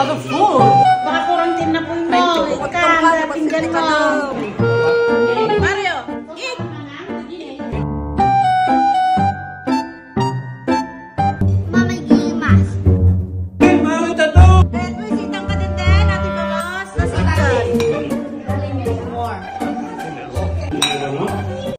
lot of food. Baka quarantine na po mo. Ika, pinggan mo.